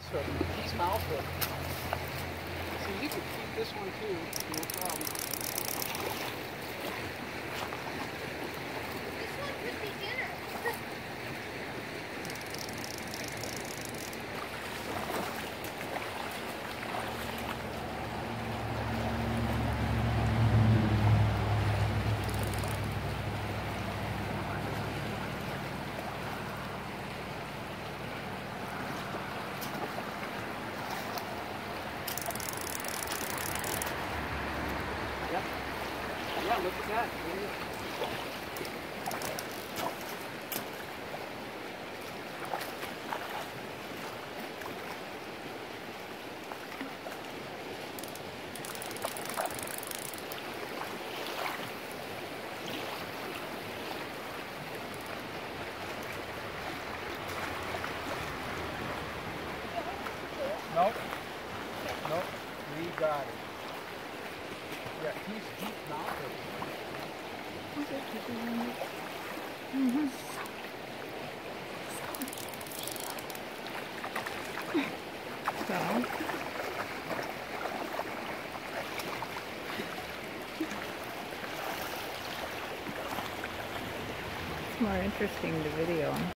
hook. He's mouth hook. So you can keep this one too, no problem. This one could be dinner. Yep. Yeah, look at that. Nope. Nope. We got it. Yeah, he's deep mounted. So, it's more interesting to video.